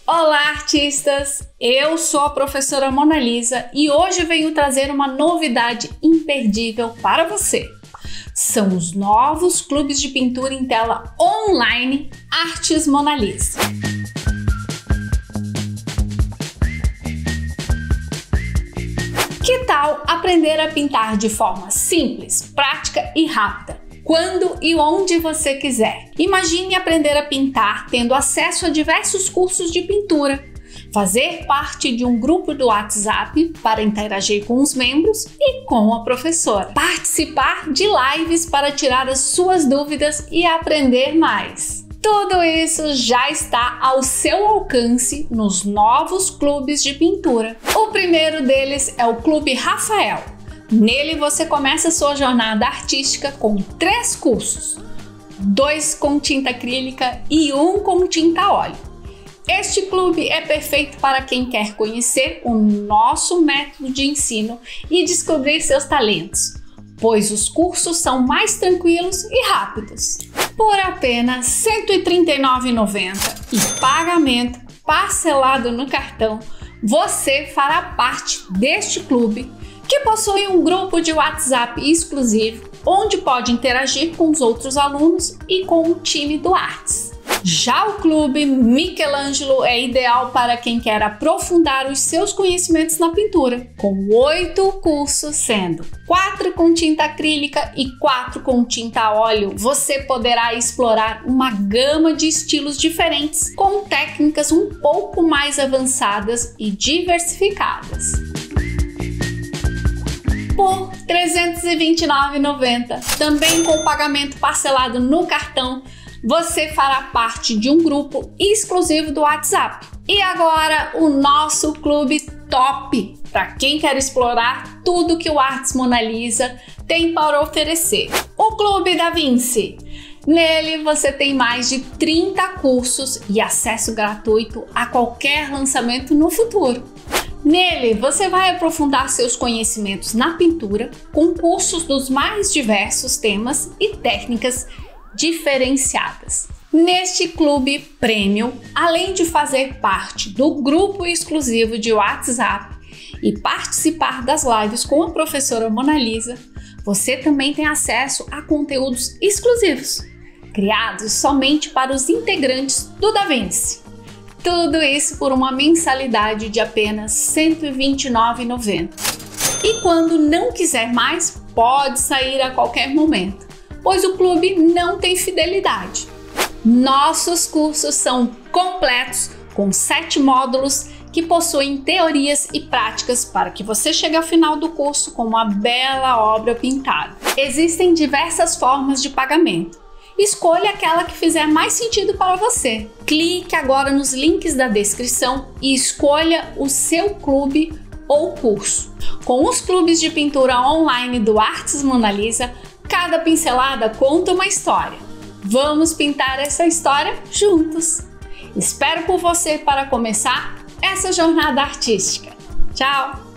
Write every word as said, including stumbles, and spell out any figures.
Olá, artistas! Eu sou a professora Mona Lisa e hoje venho trazer uma novidade imperdível para você. São os novos clubes de pintura em tela online Artes Mona Lisa. Que tal aprender a pintar de forma simples, prática e rápida? Quando e onde você quiser. Imagine aprender a pintar tendo acesso a diversos cursos de pintura, fazer parte de um grupo do WhatsApp para interagir com os membros e com a professora, participar de lives para tirar as suas dúvidas e aprender mais. Tudo isso já está ao seu alcance nos novos clubes de pintura. O primeiro deles é o Clube Rafael. Nele você começa a sua jornada artística com três cursos, dois com tinta acrílica e um com tinta a óleo. Este clube é perfeito para quem quer conhecer o nosso método de ensino e descobrir seus talentos, pois os cursos são mais tranquilos e rápidos. Por apenas cento e trinta e nove reais e noventa centavos e pagamento parcelado no cartão, você fará parte deste clube, que possui um grupo de WhatsApp exclusivo, onde pode interagir com os outros alunos e com o time do Artes. Já o Clube Michelangelo é ideal para quem quer aprofundar os seus conhecimentos na pintura, com oito cursos, sendo quatro com tinta acrílica e quatro com tinta a óleo. Você poderá explorar uma gama de estilos diferentes, com técnicas um pouco mais avançadas e diversificadas. Por trezentos e vinte e nove reais e noventa centavos, também com pagamento parcelado no cartão, você fará parte de um grupo exclusivo do WhatsApp. E agora o nosso clube top, para quem quer explorar tudo que o Artes Mona Lisa tem para oferecer. O Clube Da Vinci. Nele você tem mais de trinta cursos e acesso gratuito a qualquer lançamento no futuro. Nele, você vai aprofundar seus conhecimentos na pintura com cursos dos mais diversos temas e técnicas diferenciadas. Neste clube premium, além de fazer parte do grupo exclusivo de WhatsApp e participar das lives com a professora Mona Lisa, você também tem acesso a conteúdos exclusivos, criados somente para os integrantes do Da Vinci. Tudo isso por uma mensalidade de apenas cento e vinte e nove reais e noventa centavos. E quando não quiser mais, pode sair a qualquer momento, pois o clube não tem fidelidade. Nossos cursos são completos, com sete módulos que possuem teorias e práticas para que você chegue ao final do curso com uma bela obra pintada. Existem diversas formas de pagamento. Escolha aquela que fizer mais sentido para você. Clique agora nos links da descrição e escolha o seu clube ou curso. Com os clubes de pintura online do Artes Mona Lisa, cada pincelada conta uma história. Vamos pintar essa história juntos! Espero por você para começar essa jornada artística. Tchau!